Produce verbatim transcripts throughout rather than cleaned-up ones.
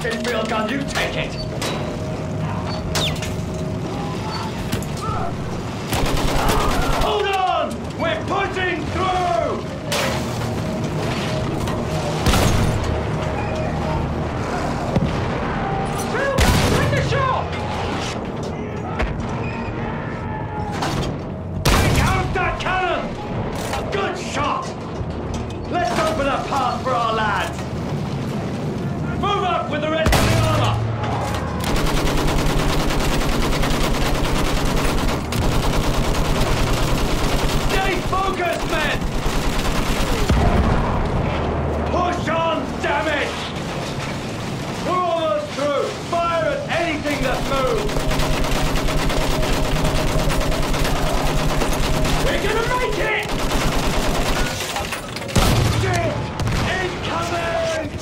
blasted field gun, you take it! Hold on! We're pushing through! Phil, take the shot! Take out that cannon! Good shot! Let's open a path for our lads! Move up with the rest of the armor! Stay focused, men! Push on, damn it! We're almost through! Fire at anything that moves! We're gonna make it! Shit! Incoming!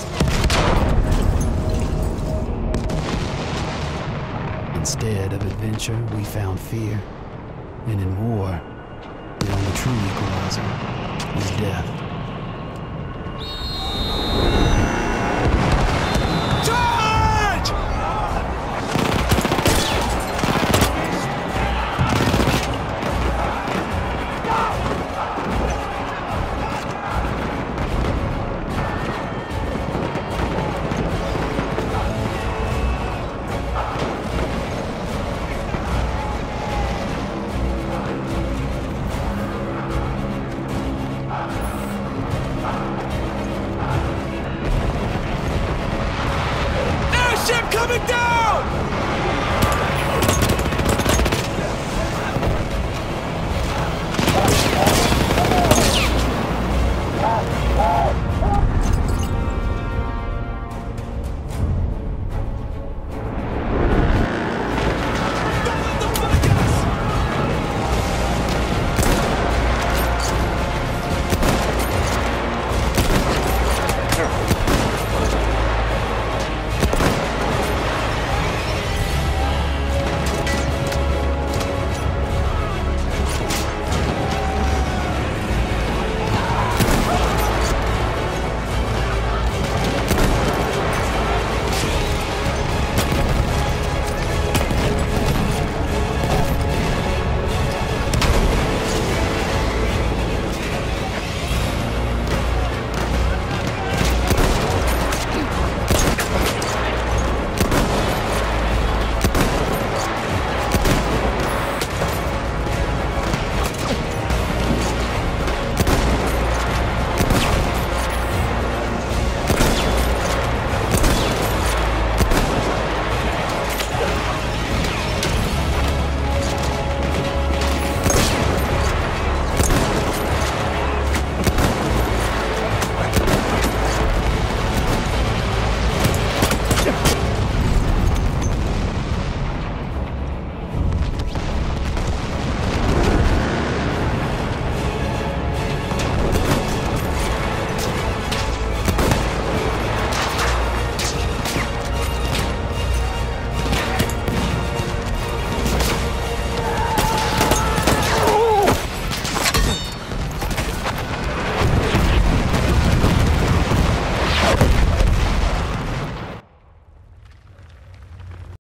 Instead of adventure, we found fear. And in war, the only true equalizer is death.